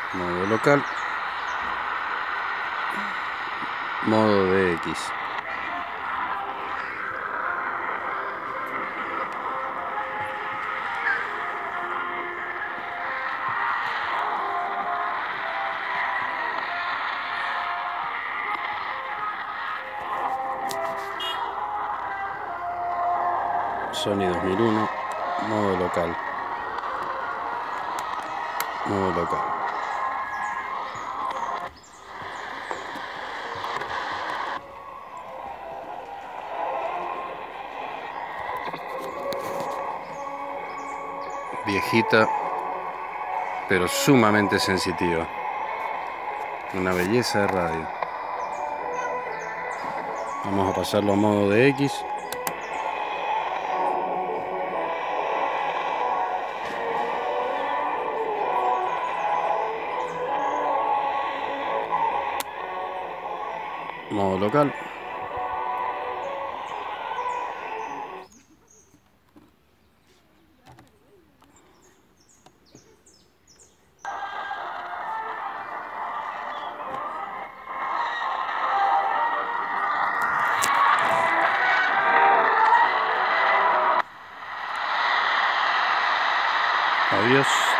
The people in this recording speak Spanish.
modo local, modo DX. Sony 2001, modo local, modo local. Viejita, pero sumamente sensitiva. Una belleza de radio. Vamos a pasarlo a modo DX. Modo local. Adiós.